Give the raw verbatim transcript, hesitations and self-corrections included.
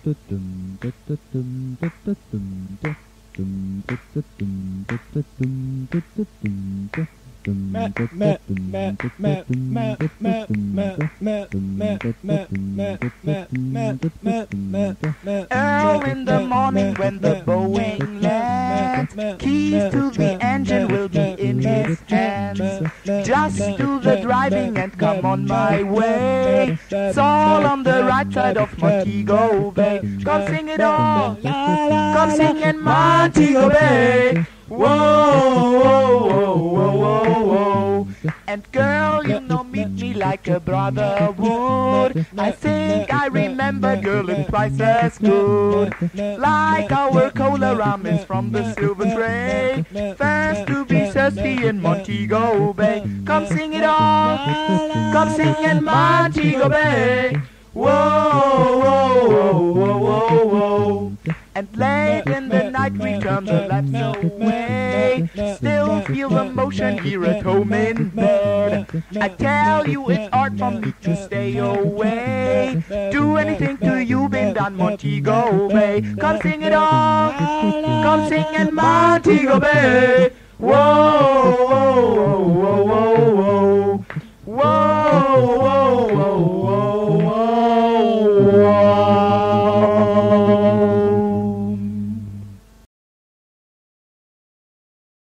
Early in the morning when the Boeing lands, keys to the engine will be in his hands. Just do the driving and come on my way. It's all on the right side of Montego Bay. Come sing it all, come sing in Montego Bay. Whoa, whoa, whoa, whoa, whoa, whoa. And girl, you know, meet me like a brother would. I think I remember, girl, it's twice as good. Like our cola ramen from the silver tray. First to be thirsty in Montego Bay. Come sing it all, come sing in Montego Bay. Whoa, whoa, whoa, whoa, whoa, whoa. And late in the night we turn the laps away. Still feel the motion here at home in bed. I tell you it's hard for me to stay away. Do anything to you, been done Montego Bay. Come sing it all, come sing in Montego Bay. Whoa, whoa, whoa, whoa, whoa, whoa, whoa.